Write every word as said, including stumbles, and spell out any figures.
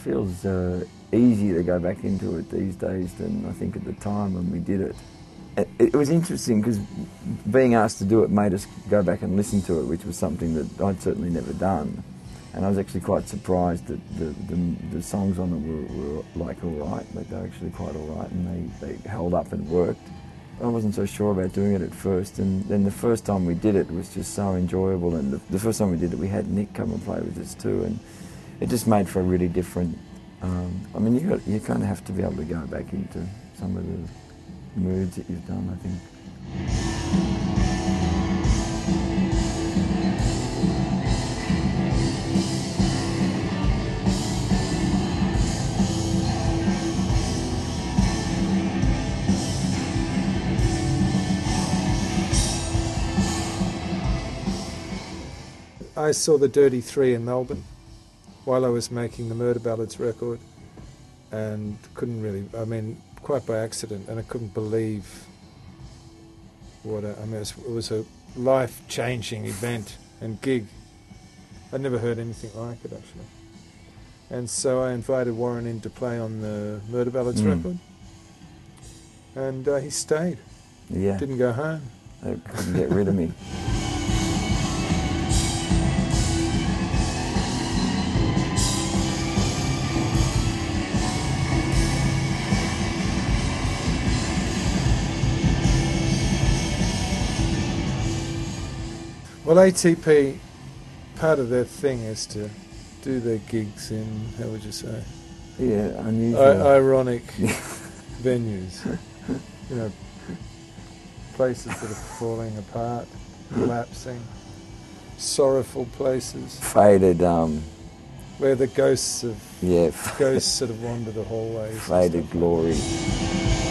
feels uh, easier to go back into it these days than I think at the time when we did it. It, it was interesting because being asked to do it made us go back and listen to it, which was something that I'd certainly never done. And I was actually quite surprised that the, the, the songs on it were, were like all right, like they were actually quite all right, and they, they held up and worked. I wasn't so sure about doing it at first, and then the first time we did it was just so enjoyable, and the, the first time we did it we had Nick come and play with us too, and it just made for a really different, um, I mean you, got, you kind of have to be able to go back into some of the moods that you've done, I think. I saw the Dirty Three in Melbourne while I was making the Murder Ballads record, and couldn't really, I mean, quite by accident, and I couldn't believe what a, I mean, it was, it was a life-changing event and gig. I'd never heard anything like it, actually. And so I invited Warren in to play on the Murder Ballads mm. record, and uh, he stayed. Yeah. Didn't go home. They couldn't get rid of me. Well, A T P, part of their thing is to do their gigs in, how would you say? Yeah, unusual. I ironic venues. You know, places that are falling apart, collapsing, sorrowful places. Faded, um... where the ghosts of... Yeah. ghosts sort of wander the hallways. Faded glory.